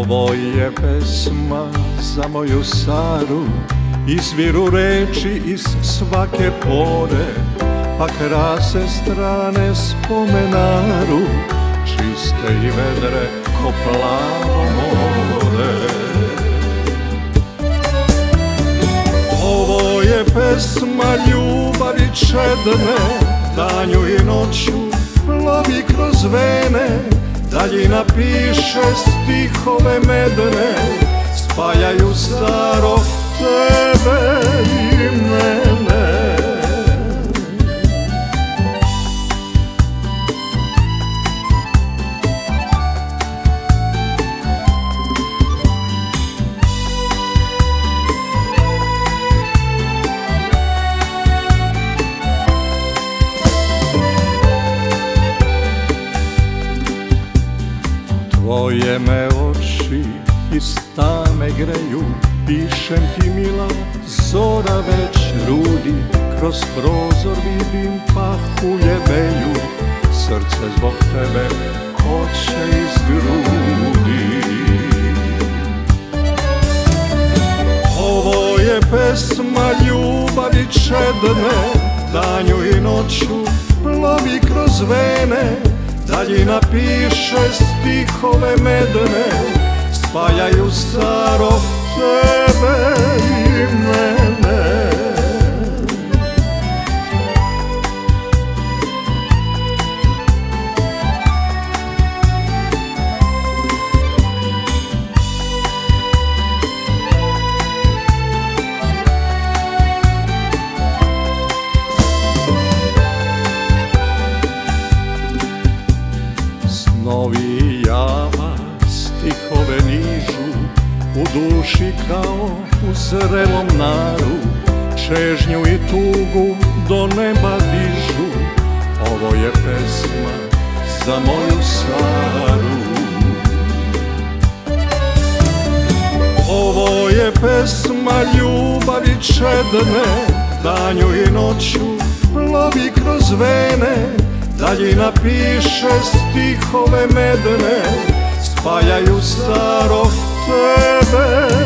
Ovo je pesma za moju Saru, izviru reči iz svake pore, pa krase strane spomenaru, čiste i vedre ko plavo more. Ovo je pesma ljubavi čedne, danju i noću plovi kroz vene, daljina piše stihove medne, spajaju Saro tebe i mene. Tvoje me oči iz tame greju, pišem ti mila, zora već rudi, kroz prozor vidim pahulje veju, srce zbog tebe koče iz grudi. Ovo je pesma ljubavi čedne, danju i noću plovi kroz vene, daljina piše stihove medne, spajaju Saro tebe i mene. Snovi i java stihove nižu, u duši kao u zrelom naru, čežnju i tugu do neba dižu. Ovo je pesma za moju Saru. Ovo je pesma ljubavi čedne, danju i noću plovi kroz vene, daljina piše stihove medne, spajaju Saro tebe